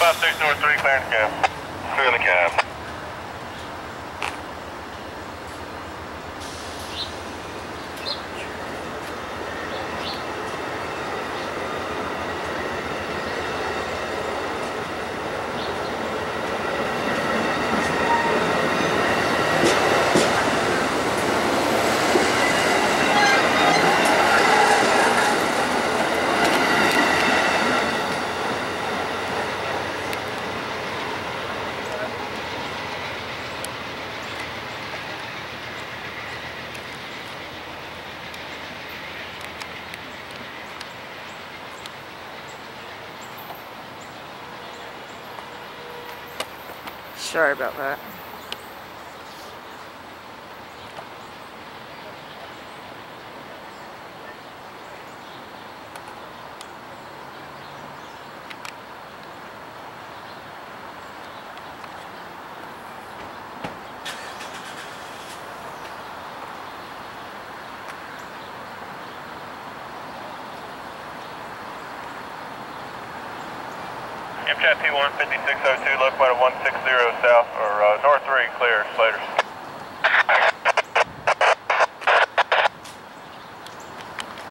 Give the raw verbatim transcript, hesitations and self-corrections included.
five six North three, clearing the cab. Clearing the cab. Sorry about that. Amtrak P one fifty-six oh two, locomotive one six zero south.